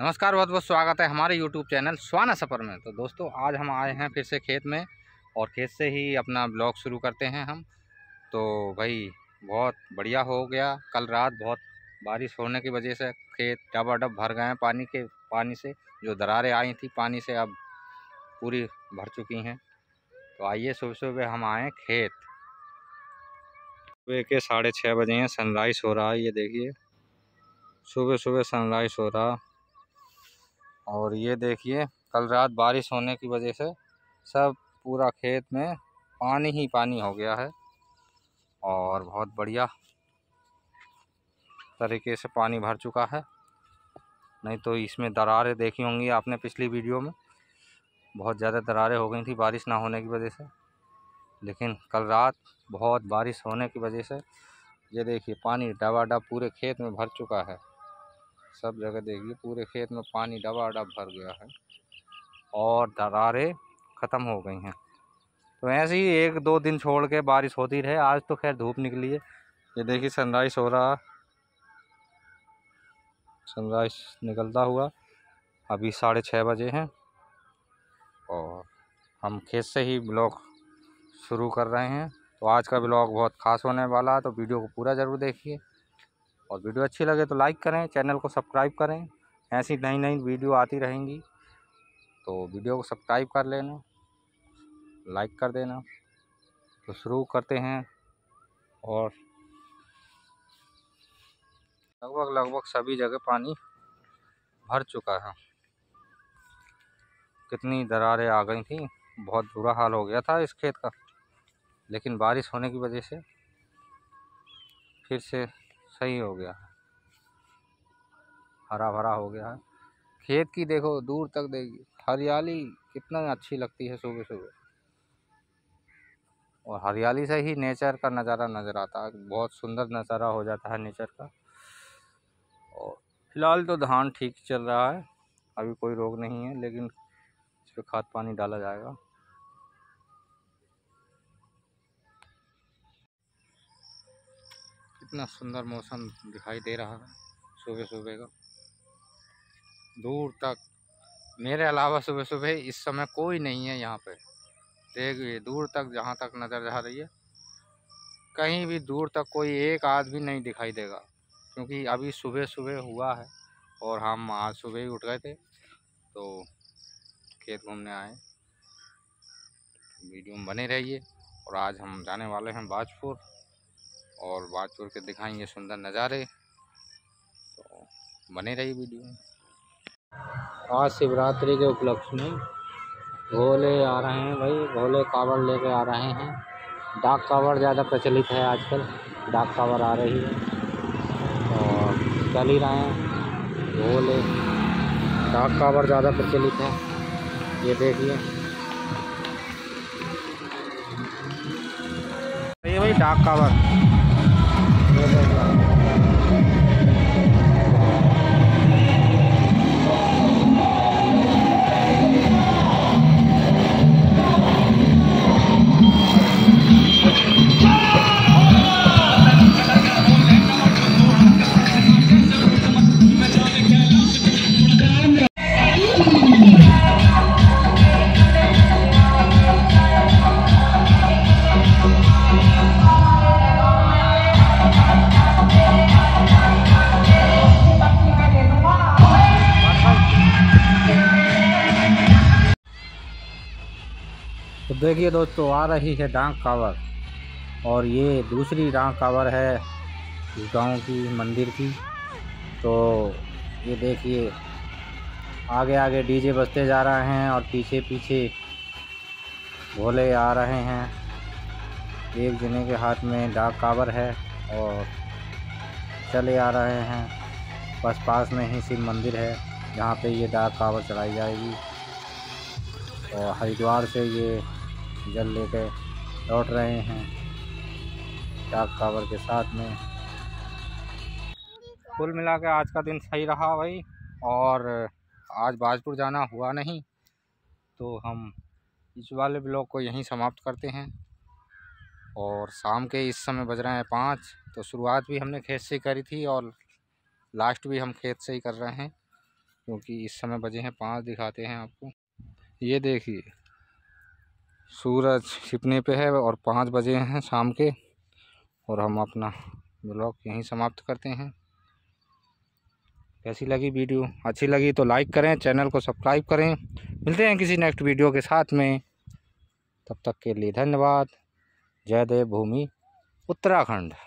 नमस्कार, बहुत बहुत स्वागत है हमारे YouTube चैनल स्वाना सफ़र में। तो दोस्तों, आज हम आए हैं फिर से खेत में और खेत से ही अपना ब्लॉग शुरू करते हैं हम। तो भाई बहुत बढ़िया हो गया। कल रात बहुत बारिश होने की वजह से खेत डबाडब भर गए हैं पानी से। जो दरारें आई थी पानी से अब पूरी भर चुकी हैं। तो आइए, सुबह सुबह हम आए खेत। सुबह के 6:30 बजे हैं, सनराइज़ हो रहा है। ये देखिए, सुबह सुबह सनराइज़ हो रहा। और ये देखिए, कल रात बारिश होने की वजह से सब पूरा खेत में पानी ही पानी हो गया है और बहुत बढ़िया तरीके से पानी भर चुका है। नहीं तो इसमें दरारें देखी होंगी आपने पिछली वीडियो में, बहुत ज़्यादा दरारें हो गई थी बारिश ना होने की वजह से। लेकिन कल रात बहुत बारिश होने की वजह से ये देखिए पानी डबाडब पूरे खेत में भर चुका है। सब जगह देखिए पूरे खेत में पानी डबाडब भर गया है और दरारें ख़त्म हो गई हैं। तो ऐसे ही 1-2 दिन छोड़ के बारिश होती रहे। आज तो खैर धूप निकली है। ये देखिए सनराइज़ हो रहा, सनराइज़ निकलता हुआ। अभी 6:30 बजे हैं और हम खेत से ही ब्लॉग शुरू कर रहे हैं। तो आज का ब्लॉग बहुत ख़ास होने वाला है, तो वीडियो को पूरा ज़रूर देखिए। और वीडियो अच्छी लगे तो लाइक करें, चैनल को सब्सक्राइब करें। ऐसी नई नई वीडियो आती रहेंगी, तो वीडियो को सब्सक्राइब कर लेना, लाइक कर देना। तो शुरू करते हैं। और लगभग सभी जगह पानी भर चुका है। कितनी दरारें आ गई थी, बहुत बुरा हाल हो गया था इस खेत का। लेकिन बारिश होने की वजह से फिर से सही हो गया है, हरा भरा हो गया है। खेत की देखो, दूर तक देखिए हरियाली कितना अच्छी लगती है सुबह सुबह। और हरियाली से ही नेचर का नज़ारा नज़र आता है, बहुत सुंदर नज़ारा हो जाता है नेचर का। और फिलहाल तो धान ठीक चल रहा है, अभी कोई रोग नहीं है, लेकिन इस पर खाद पानी डाला जाएगा। कितना सुंदर मौसम दिखाई दे रहा है सुबह सुबह का। दूर तक मेरे अलावा सुबह सुबह इस समय कोई नहीं है यहाँ पे। देखिए दूर तक, जहाँ तक नज़र जा रही है, कहीं भी दूर तक कोई एक आदमी नहीं दिखाई देगा, क्योंकि अभी सुबह सुबह हुआ है और हम आज सुबह ही उठ गए थे तो खेत घूमने आए। वीडियो में बने रहिए। और आज हम जाने वाले हैं बाजपुर, और बाजपुर के दिखाएंगे सुंदर नज़ारे। तो बने रहिए वीडियो में। आज शिवरात्रि के उपलक्ष्य में भोले आ रहे हैं भाई, भोले कावड़ लेके आ रहे हैं। डाक कावड़ ज़्यादा प्रचलित है आजकल, डाक कावड़ आ रही है और चल ही रहे हैं भोले। डाक कावड़ ज़्यादा प्रचलित है, ये देखिए। ये भाई डाक कावड़, तो देखिए दोस्तों, आ रही है डाक कावड़। और ये दूसरी डाक कावड़ है इस गांव की, मंदिर की। तो ये देखिए आगे आगे डीजे बजते जा रहे हैं और पीछे पीछे भोले आ रहे हैं। एक जने के हाथ में डाक कावड़ है और चले आ रहे हैं। बस पास में ही शिव मंदिर है जहाँ पे ये डाक कावड़ चढ़ाई जाएगी। और हरिद्वार से ये जल लेके लौट रहे हैं डाक कावड़ के साथ में। कुल मिला के आज का दिन सही रहा भाई। और आज बाजपुर जाना हुआ नहीं, तो हम इस वाले ब्लॉग को यहीं समाप्त करते हैं। और शाम के इस समय बज रहे हैं 5। तो शुरुआत भी हमने खेत से करी थी और लास्ट भी हम खेत से ही कर रहे हैं। क्योंकि इस समय बजे हैं 5 दिखाते हैं आपको। ये देखिए सूरज छिपने पे है और 5 बजे हैं शाम के। और हम अपना ब्लॉग यहीं समाप्त करते हैं। कैसी लगी वीडियो? अच्छी लगी तो लाइक करें, चैनल को सब्सक्राइब करें। मिलते हैं किसी नेक्स्ट वीडियो के साथ में, तब तक के लिए धन्यवाद। जय देव भूमि उत्तराखंड।